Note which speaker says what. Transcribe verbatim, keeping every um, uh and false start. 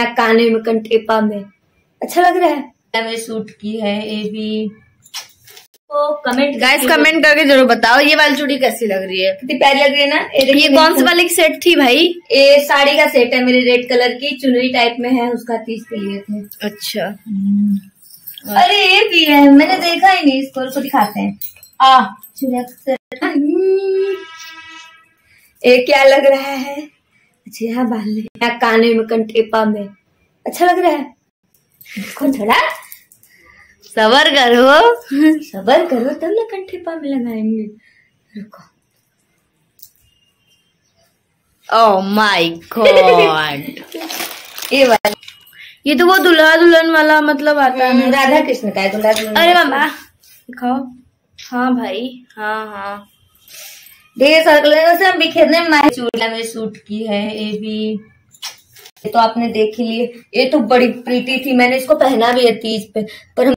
Speaker 1: यहाँ काने में कंटेपा में अच्छा लग रहा है। मैंने सूट की है ये भी, तो कमेंट
Speaker 2: गाइस कमेंट करके जरूर बताओ ये वाली चूड़ी कैसी लग रही है,
Speaker 1: कितनी प्यारी लग रही है ना। ये,
Speaker 2: ये कौन से वाले की सेट थी भाई?
Speaker 1: ये साड़ी का सेट है मेरी, रेड कलर की चुनरी टाइप में है, उसका तीस पे लिए थे।
Speaker 2: अच्छा
Speaker 1: अरे ये भी है, मैंने देखा ही नहीं इसको, इसको दिखाते हैं। आ ये क्या लग रहा है? अच्छा यहाँ बाल यहाँ काने में कंटेपा में अच्छा लग रहा है। देखो थोड़ा
Speaker 2: सबर करो
Speaker 1: सबर करो तब ना कंटेपा में लगाएंगे। रुको,
Speaker 2: ओह माय गॉड
Speaker 1: ये वाला,
Speaker 2: ये तो वो दुल्हा दुल्हन वाला मतलब आता है।
Speaker 1: राधा कृष्ण का है दुल्हा दुल्हन।
Speaker 2: अरे मामा दिखाओ। हाँ भाई हाँ हाँ
Speaker 1: ढेर सारा कलर से हम बिखेरने में चूड़िया में सूट की है ये भी, ये तो आपने देख ही लिए। ये तो बड़ी प्रीटी थी, मैंने इसको पहना भी है तीज पे, पर